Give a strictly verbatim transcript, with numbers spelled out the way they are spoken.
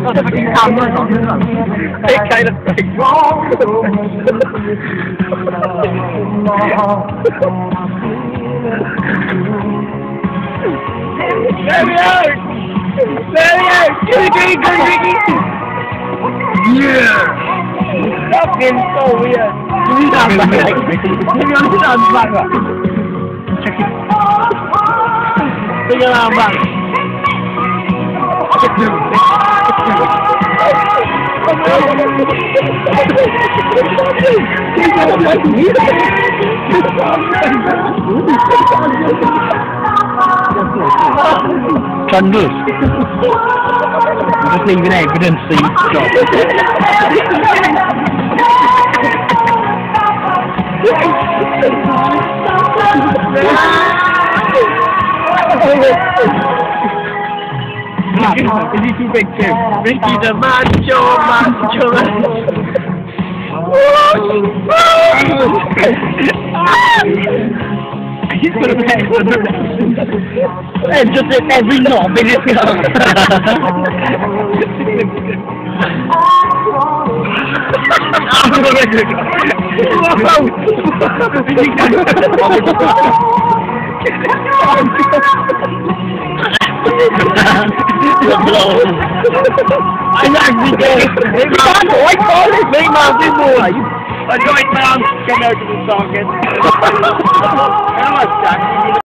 Thăm rồi còn nữa rồi. Cái cây là phải Baby ơi! Baby ơi! Ricky! Ricky! Yeah! Fucking so weird! Hindi na ang bagay. Hindi na ang bagay. Check it. Tingnan lang ang bagay. Check it. Thunder. Just leaving evidence, see. Is he too big too? Ricky the macho, macho. He's gonna pay for the and just at every knob in his car. Anh làm gì kìa? Mấy má của anh có đấy, mấy má cái mùi. Anh cho anh mang, come out to the socket.